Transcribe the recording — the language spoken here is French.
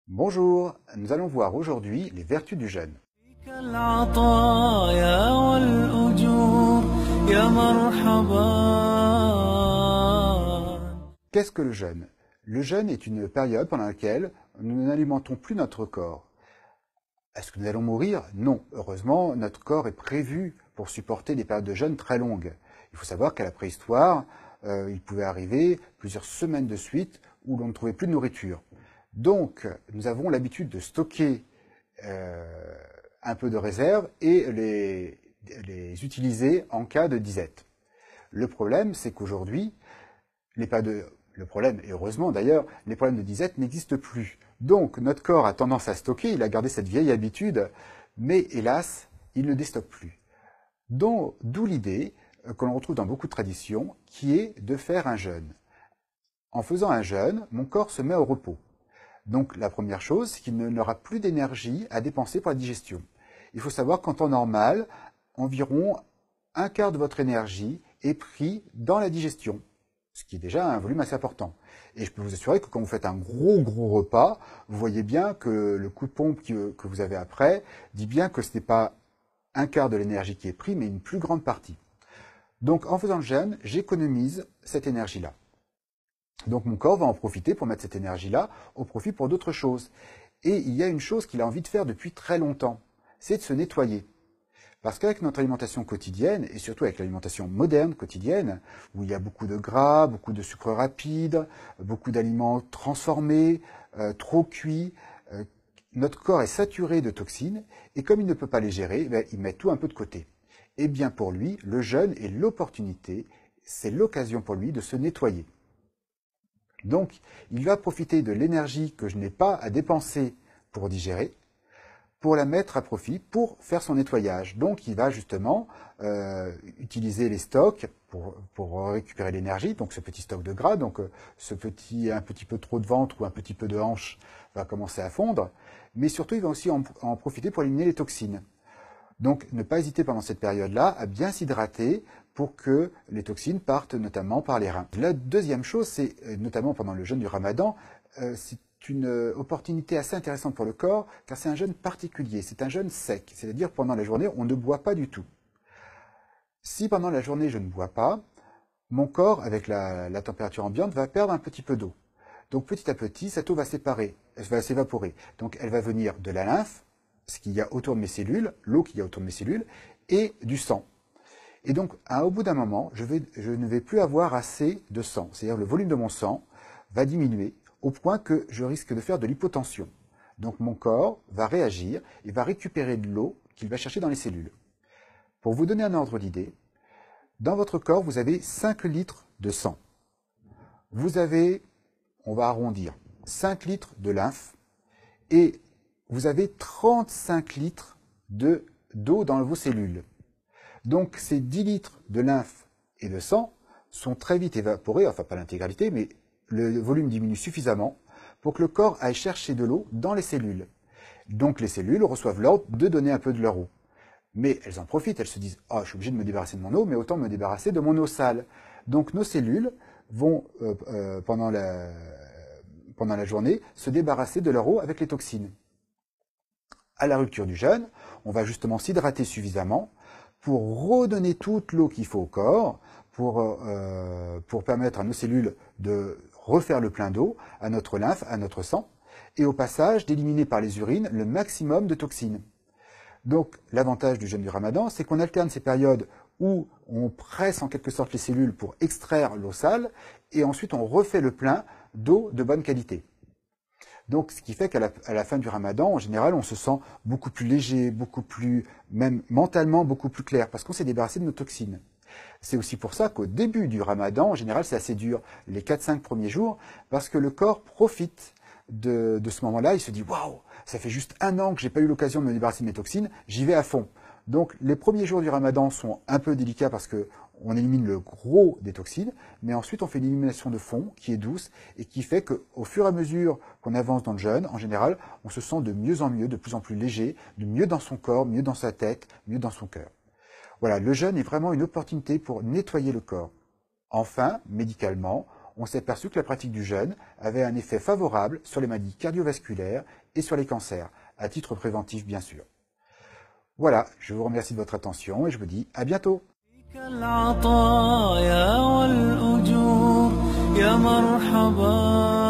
Bonjour, nous allons voir aujourd'hui les vertus du jeûne. العطايا والأجور يا مرحبا. Qu'est-ce que le jeûne? Le jeûne est une période pendant laquelle nous n'alimentons plus notre corps. Est-ce que nous allons mourir? Non. Heureusement, notre corps est prévu pour supporter des périodes de jeûne très longues. Il faut savoir qu'à la préhistoire, il pouvait arriver plusieurs semaines de suite où l'on ne trouvait plus de nourriture. Donc, nous avons l'habitude de stocker un peu de réserve et les utiliser en cas de disette. Le problème, c'est qu'aujourd'hui, le problème, et heureusement d'ailleurs, les problèmes de disette n'existent plus. Donc, notre corps a tendance à stocker, il a gardé cette vieille habitude, mais hélas, il ne déstocke plus. D'où l'idée que l'on retrouve dans beaucoup de traditions, qui est de faire un jeûne. En faisant un jeûne, mon corps se met au repos. Donc la première chose, c'est qu'il n'aura plus d'énergie à dépenser pour la digestion. Il faut savoir qu'en temps normal, environ un quart de votre énergie est pris dans la digestion, ce qui est déjà un volume assez important. Et je peux vous assurer que quand vous faites un gros repas, vous voyez bien que le coup de pompe que vous avez après dit bien que ce n'est pas un quart de l'énergie qui est pris, mais une plus grande partie. Donc en faisant le jeûne, j'économise cette énergie-là. Donc mon corps va en profiter pour mettre cette énergie-là au profit pour d'autres choses. Et il y a une chose qu'il a envie de faire depuis très longtemps, c'est de se nettoyer. Parce qu'avec notre alimentation quotidienne, et surtout avec l'alimentation moderne quotidienne, où il y a beaucoup de gras, beaucoup de sucre rapide, beaucoup d'aliments transformés, trop cuits, notre corps est saturé de toxines, et comme il ne peut pas les gérer, il met tout un peu de côté. Et bien pour lui, le jeûne est l'opportunité, c'est l'occasion pour lui de se nettoyer. Donc, il va profiter de l'énergie que je n'ai pas à dépenser pour digérer, pour la mettre à profit pour faire son nettoyage. Donc, il va justement utiliser les stocks pour récupérer l'énergie, donc ce petit stock de gras, donc un petit peu trop de ventre ou un petit peu de hanche va commencer à fondre, mais surtout, il va aussi en profiter pour éliminer les toxines. Donc, ne pas hésiter pendant cette période-là à bien s'hydrater pour que les toxines partent notamment par les reins. La deuxième chose, c'est notamment pendant le jeûne du Ramadan, c'est une opportunité assez intéressante pour le corps, car c'est un jeûne particulier, c'est un jeûne sec, c'est-à-dire pendant la journée, on ne boit pas du tout. Si pendant la journée, je ne bois pas, mon corps, avec la température ambiante, va perdre un petit peu d'eau. Donc petit à petit, cette eau va s'évaporer. Donc elle va venir de la lymphe, ce qu'il y a autour de mes cellules, l'eau qu'il y a autour de mes cellules, et du sang. Et donc, au bout d'un moment, je ne vais plus avoir assez de sang. C'est-à-dire le volume de mon sang va diminuer au point que je risque de faire de l'hypotension. Donc mon corps va réagir et va récupérer de l'eau qu'il va chercher dans les cellules. Pour vous donner un ordre d'idée, dans votre corps, vous avez 5 litres de sang. Vous avez, on va arrondir, 5 litres de lymphe et vous avez 35 litres d'eau dans vos cellules. Donc ces 10 litres de lymphe et de sang sont très vite évaporés, enfin pas l'intégralité, mais le volume diminue suffisamment pour que le corps aille chercher de l'eau dans les cellules. Donc les cellules reçoivent l'ordre de donner un peu de leur eau. Mais elles en profitent, elles se disent « Ah, je suis obligé de me débarrasser de mon eau, mais autant me débarrasser de mon eau sale. » Donc nos cellules vont, pendant la journée, se débarrasser de leur eau avec les toxines. À la rupture du jeûne, on va justement s'hydrater suffisamment pour redonner toute l'eau qu'il faut au corps, pour permettre à nos cellules de refaire le plein d'eau, à notre lymphe, à notre sang, et au passage d'éliminer par les urines le maximum de toxines. Donc l'avantage du jeûne du Ramadan, c'est qu'on alterne ces périodes où on presse en quelque sorte les cellules pour extraire l'eau sale, et ensuite on refait le plein d'eau de bonne qualité. Donc, ce qui fait qu'à la fin du Ramadan, en général, on se sent beaucoup plus léger, beaucoup plus, même mentalement, beaucoup plus clair, parce qu'on s'est débarrassé de nos toxines. C'est aussi pour ça qu'au début du Ramadan, en général, c'est assez dur, les 4-5 premiers jours, parce que le corps profite de ce moment-là, il se dit « Waouh, ça fait juste 1 an que j'ai pas eu l'occasion de me débarrasser de mes toxines, j'y vais à fond ». Donc, les premiers jours du Ramadan sont un peu délicats parce que on élimine le gros des toxines, mais ensuite on fait une élimination de fond qui est douce et qui fait qu'au fur et à mesure qu'on avance dans le jeûne, en général, on se sent de mieux en mieux, de plus en plus léger, de mieux dans son corps, mieux dans sa tête, mieux dans son cœur. Voilà, le jeûne est vraiment une opportunité pour nettoyer le corps. Enfin, médicalement, on s'est aperçu que la pratique du jeûne avait un effet favorable sur les maladies cardiovasculaires et sur les cancers, à titre préventif bien sûr. Voilà, je vous remercie de votre attention et je vous dis à bientôt. العطايا والأجور يا مرحبا